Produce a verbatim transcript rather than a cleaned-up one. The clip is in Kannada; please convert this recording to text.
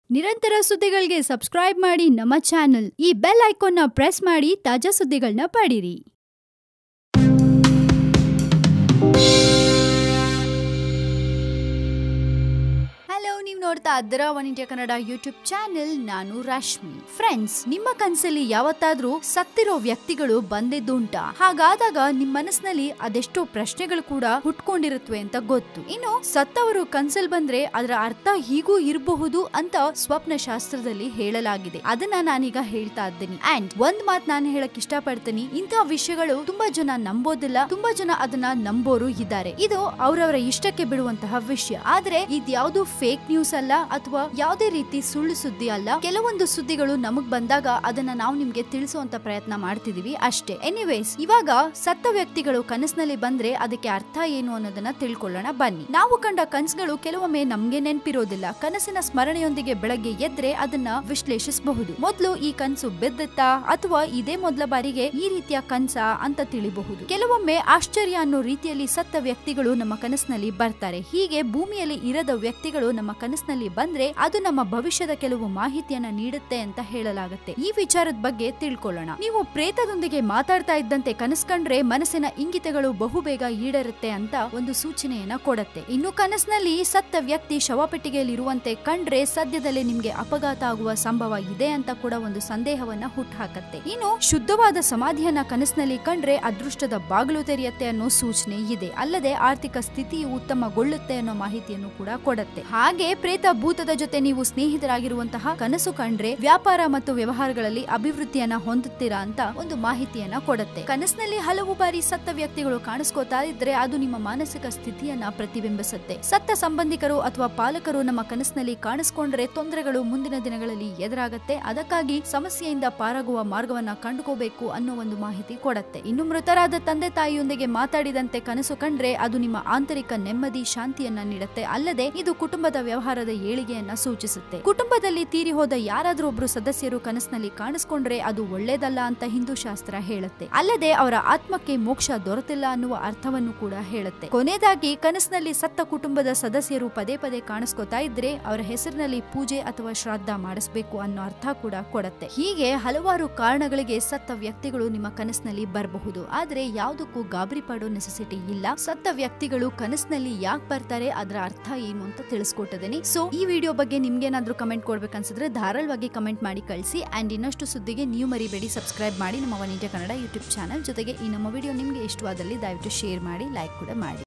ನಿರಂತರ ಸುದ್ದಿಗಳಿಗೆ ಸಬ್ಸ್ಕ್ರೈಬ್ ಮಾಡಿ ನಮ್ಮ ಚಾನೆಲ್. ಈ ಬೆಲ್ ಐಕಾನ್ ನ ಪ್ರೆಸ್ ಮಾಡಿ ತಾಜಾ ಸುದ್ದಿಗಳನ್ನ ಪಡೀರಿ. ನೀವು ನೋಡ್ತಾ ಇದ್ದೀರಾ One India Kannada YouTube channel. ನಾನು ರಶ್ಮಿ. ಫ್ರೆಂಡ್ಸ್, ನಿಮ್ಮ ಕನಸಲ್ಲಿ ಯಾವತ್ತಾದ್ರೂ ಸತ್ತಿರೋ ವ್ಯಕ್ತಿಗಳು ಬಂದಿದ್ದುಂಟಾ? ಹಾಗಾದಾಗ ನಿಮ್ಮ ಮನಸ್ಸಿನಲ್ಲಿ ಅದೆಷ್ಟೋ ಪ್ರಶ್ನೆಗಳು ಕೂಡ ಹುಟ್ಕೊಂಡಿರುತ್ತವೆ ಅಂತ ಗೊತ್ತು. ಇನ್ನು ಸತ್ತವರು ಕನಸಲ್ಲಿ ಬಂದ್ರೆ ಅದರ ಅರ್ಥ ಹೀಗೂ ಇರಬಹುದು ಅಂತ ಸ್ವಪ್ನ ಶಾಸ್ತ್ರದಲ್ಲಿ ಹೇಳಲಾಗಿದೆ. ಅದನ್ನ ನಾನೀಗ ಹೇಳ್ತಾ ಇದ್ದೀನಿ. ಅಂಡ್ ಒಂದ್ ಮಾತ್ ನಾನು ಹೇಳಕ್ ಇಷ್ಟ ಪಡ್ತೀನಿ, ಇಂತಹ ವಿಷಯಗಳು ತುಂಬಾ ಜನ ನಂಬೋದಿಲ್ಲ, ತುಂಬಾ ಜನ ಅದನ್ನ ನಂಬೋರು ಇದ್ದಾರೆ. ಇದು ಅವರವರ ಇಷ್ಟಕ್ಕೆ ಬಿಡುವಂತಹ ವಿಷಯ. ಆದ್ರೆ ಇದ್ಯಾವುದು ಫೇಕ್ ನ್ಯೂಸ್ ಅಲ್ಲ ಅಥವಾ ಯಾವುದೇ ರೀತಿ ಸುಳ್ಳು ಸುದ್ದಿ ಅಲ್ಲ. ಕೆಲವೊಂದು ಸುದ್ದಿಗಳು ನಮಗ್ ಬಂದಾಗ ಅದನ್ನ ನಾವು ನಿಮ್ಗೆ ತಿಳಿಸುವಂತ ಪ್ರಯತ್ನ ಮಾಡ್ತಿದೀವಿ ಅಷ್ಟೇ. ಎನಿವೇಸ್, ಇವಾಗ ಸತ್ತ ವ್ಯಕ್ತಿಗಳು ಕನಸಿನಲ್ಲಿ ಬಂದ್ರೆ ಅದಕ್ಕೆ ಅರ್ಥ ಏನು ಅನ್ನೋದನ್ನ ತಿಳ್ಕೊಳ್ಳೋಣ ಬನ್ನಿ. ನಾವು ಕಂಡ ಕನಸುಗಳು ಕೆಲವೊಮ್ಮೆ ನಮ್ಗೆ ನೆನಪಿರೋದಿಲ್ಲ. ಕನಸಿನ ಸ್ಮರಣೆಯೊಂದಿಗೆ ಬೆಳಗ್ಗೆ ಎದ್ರೆ ಅದನ್ನ ವಿಶ್ಲೇಷಿಸಬಹುದು. ಮೊದಲು ಈ ಕನಸು ಬಿದ್ದಿತ್ತಾ ಅಥವಾ ಇದೇ ಮೊದಲ ಬಾರಿಗೆ ಈ ರೀತಿಯ ಕನಸ ಅಂತ ತಿಳಿಬಹುದು. ಕೆಲವೊಮ್ಮೆ ಆಶ್ಚರ್ಯ ಅನ್ನೋ ರೀತಿಯಲ್ಲಿ ಸತ್ತ ವ್ಯಕ್ತಿಗಳು ನಮ್ಮ ಕನಸಿನಲ್ಲಿ ಬರ್ತಾರೆ. ಹೀಗೆ ಭೂಮಿಯಲ್ಲಿ ಇರದ ವ್ಯಕ್ತಿಗಳು ನಮ್ಮ ಕನಸಿನಲ್ಲಿ ಬಂದ್ರೆ ಅದು ನಮ್ಮ ಭವಿಷ್ಯದ ಕೆಲವು ಮಾಹಿತಿಯನ್ನ ನೀಡುತ್ತೆ ಅಂತ ಹೇಳಲಾಗುತ್ತೆ. ಈ ವಿಚಾರದ ಬಗ್ಗೆ ತಿಳ್ಕೊಳ್ಳೋಣ. ನೀವು ಪ್ರೇತದೊಂದಿಗೆ ಮಾತಾಡ್ತಾ ಇದ್ದಂತೆ ಕನಸು ಕಂಡ್ರೆ ಮನಸ್ಸಿನ ಇಂಗಿತಗಳು ಬಹುಬೇಗ ಈಡೇರುತ್ತೆ ಅಂತ ಒಂದು ಸೂಚನೆಯನ್ನ ಕೊಡುತ್ತೆ. ಇನ್ನು ಕನಸಿನಲ್ಲಿ ಸತ್ತ ವ್ಯಕ್ತಿ ಶವಪೆಟ್ಟಿಗೆಯಲ್ಲಿ ಇರುವಂತೆ ಕಂಡ್ರೆ ಸದ್ಯದಲ್ಲೇ ನಿಮ್ಗೆ ಅಪಘಾತ ಆಗುವ ಸಂಭವ ಇದೆ ಅಂತ ಕೂಡ ಒಂದು ಸಂದೇಹವನ್ನ ಹುಟ್ಟುಹಾಕತ್ತೆ. ಇನ್ನು ಶುದ್ಧವಾದ ಸಮಾಧಿಯನ್ನ ಕನಸಿನಲ್ಲಿ ಕಂಡ್ರೆ ಅದೃಷ್ಟದ ಬಾಗಿಲು ತೆರೆಯುತ್ತೆ ಅನ್ನೋ ಸೂಚನೆ ಇದೆ. ಅಲ್ಲದೆ ಆರ್ಥಿಕ ಸ್ಥಿತಿಯು ಉತ್ತಮಗೊಳ್ಳುತ್ತೆ ಅನ್ನೋ ಮಾಹಿತಿಯನ್ನು ಕೂಡ ಕೊಡುತ್ತೆ. ಹಾಗೆ ಪ್ರೇತ ಭೂತದ ಜೊತೆ ನೀವು ಸ್ನೇಹಿತರಾಗಿರುವಂತಹ ಕನಸು ಕಂಡ್ರೆ ವ್ಯಾಪಾರ ಮತ್ತು ವ್ಯವಹಾರಗಳಲ್ಲಿ ಅಭಿವೃದ್ಧಿಯನ್ನ ಹೊಂದುತ್ತೀರಾ ಅಂತ ಒಂದು ಮಾಹಿತಿಯನ್ನ ಕೊಡುತ್ತೆ. ಕನಸಿನಲ್ಲಿ ಹಲವು ಬಾರಿ ಸತ್ತ ವ್ಯಕ್ತಿಗಳು ಕಾಣಿಸ್ಕೋತಾ ಇದ್ರೆ ಅದು ನಿಮ್ಮ ಮಾನಸಿಕ ಸ್ಥಿತಿಯನ್ನ ಪ್ರತಿಬಿಂಬಿಸುತ್ತೆ. ಸತ್ತ ಸಂಬಂಧಿಕರು ಅಥವಾ ಪಾಲಕರು ನಮ್ಮ ಕನಸಿನಲ್ಲಿ ಕಾಣಿಸ್ಕೊಂಡ್ರೆ ತೊಂದರೆಗಳು ಮುಂದಿನ ದಿನಗಳಲ್ಲಿ ಎದುರಾಗತ್ತೆ. ಅದಕ್ಕಾಗಿ ಸಮಸ್ಯೆಯಿಂದ ಪಾರಾಗುವ ಮಾರ್ಗವನ್ನ ಕಂಡುಕೋಬೇಕು ಅನ್ನೋ ಒಂದು ಮಾಹಿತಿ ಕೊಡುತ್ತೆ. ಇನ್ನು ಮೃತರಾದ ತಂದೆ ತಾಯಿಯೊಂದಿಗೆ ಮಾತಾಡಿದಂತೆ ಕನಸು ಕಂಡ್ರೆ ಅದು ನಿಮ್ಮ ಆಂತರಿಕ ನೆಮ್ಮದಿ ಶಾಂತಿಯನ್ನ ನೀಡುತ್ತೆ. ಅಲ್ಲದೆ ಇದು ಕುಟುಂಬದ ವ್ಯವಹಾರದ ಏಳಿಗೆಯನ್ನ ಸೂಚಿಸುತ್ತೆ. ಕುಟುಂಬದಲ್ಲಿ ತೀರಿ ಹೋದ ಯಾರಾದ್ರೂ ಒಬ್ರು ಸದಸ್ಯರು ಕನಸಿನಲ್ಲಿ ಕಾಣಿಸ್ಕೊಂಡ್ರೆ ಅದು ಒಳ್ಳೇದಲ್ಲ ಅಂತ ಹಿಂದೂ ಶಾಸ್ತ್ರ ಹೇಳುತ್ತೆ. ಅಲ್ಲದೆ ಅವರ ಆತ್ಮಕ್ಕೆ ಮೋಕ್ಷ ದೊರೆತಿಲ್ಲ ಅನ್ನುವ ಅರ್ಥವನ್ನು ಕೂಡ ಹೇಳುತ್ತೆ. ಕೊನೆಯದಾಗಿ ಕನಸಿನಲ್ಲಿ ಸತ್ತ ಕುಟುಂಬದ ಸದಸ್ಯರು ಪದೇ ಪದೇ ಕಾಣಿಸ್ಕೋತಾ ಇದ್ರೆ ಅವರ ಹೆಸರಿನಲ್ಲಿ ಪೂಜೆ ಅಥವಾ ಶ್ರಾದ್ದ ಮಾಡಿಸಬೇಕು ಅನ್ನೋ ಅರ್ಥ ಕೂಡ ಕೊಡುತ್ತೆ. ಹೀಗೆ ಹಲವಾರು ಕಾರಣಗಳಿಗೆ ಸತ್ತ ವ್ಯಕ್ತಿಗಳು ನಿಮ್ಮ ಕನಸಿನಲ್ಲಿ ಬರಬಹುದು. ಆದ್ರೆ ಯಾವುದಕ್ಕೂ ಗಾಬರಿ ಪಡೋ ನೆಸೆಸಿಟಿ ಇಲ್ಲ. ಸತ್ತ ವ್ಯಕ್ತಿಗಳು ಕನಸಿನಲ್ಲಿ ಯಾಕೆ ಬರ್ತಾರೆ, ಅದರ ಅರ್ಥ ಏನು ಅಂತ ತಿಳಿಸ್ಕೊಟ್ಟಿದ್ದೀನಿ. ಸೊ ಈ ವಿಡಿಯೋ ಬಗ್ಗೆ ನಿಮ್ಗೇನಾದ್ರೂ ಕಮೆಂಟ್ ಕೊಡ್ಬೇಕನ್ಸಿದ್ರೆ ಧಾರಾಳವಾಗಿ ಕಮೆಂಟ್ ಮಾಡಿ ಕಳಿಸಿ. ಅಂಡ್ ಇನ್ನಷ್ಟು ಸುದ್ದಿಗೆ ನೀವು ಮರಿಬೇಡಿ ಸಬ್ಸ್ಕ್ರೈಬ್ ಮಾಡಿ ನಮ್ಮ One India Kannada YouTube channel. ಜೊತೆಗೆ ಈ ನಮ್ಮ ವಿಡಿಯೋ ನಿಮ್ಗೆ ಇಷ್ಟವಾದಲ್ಲಿ ದಯವಿಟ್ಟು ಶೇರ್ ಮಾಡಿ, ಲೈಕ್ ಕೂಡ ಮಾಡಿ.